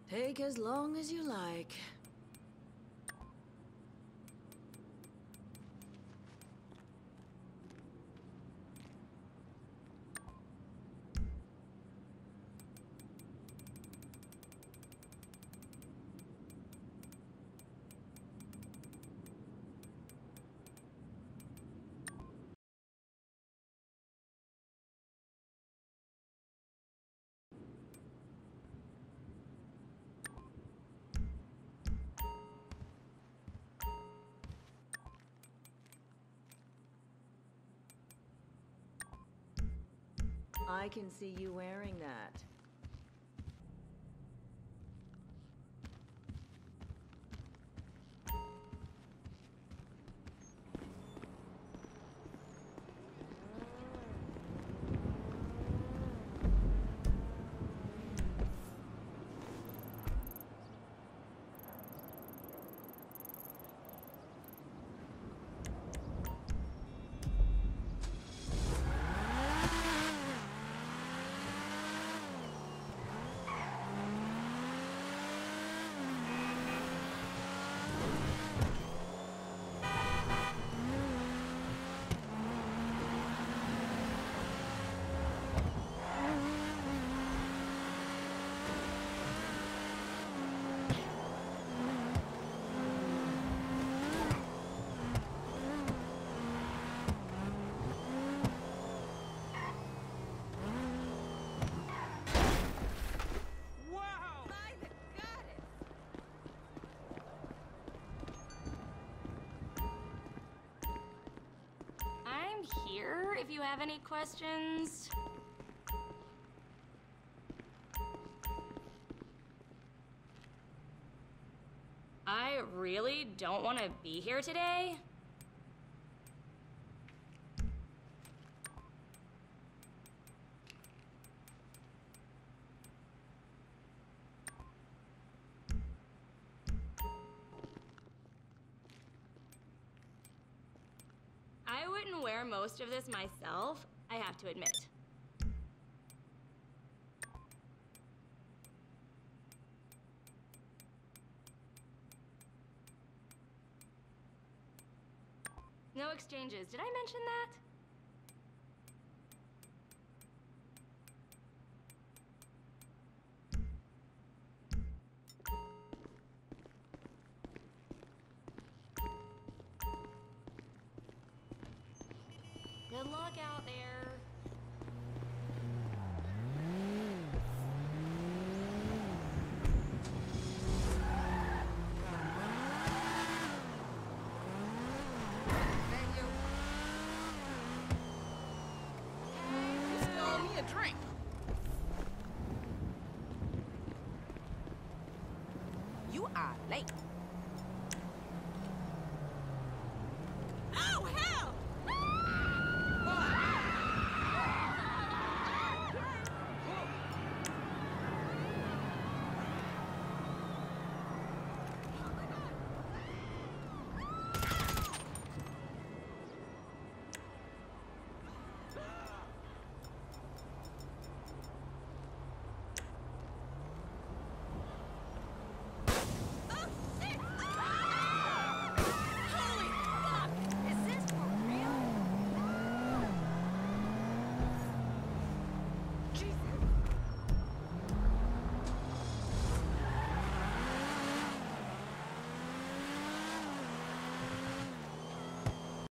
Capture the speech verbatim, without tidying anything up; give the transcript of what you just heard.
Take as long as you like. I can see you wearing that. Here if you have any questions. I really don't want to be here today. I wouldn't wear most of this myself, I have to admit. No exchanges. Did I mention that? Good luck out there. Drink. You are late.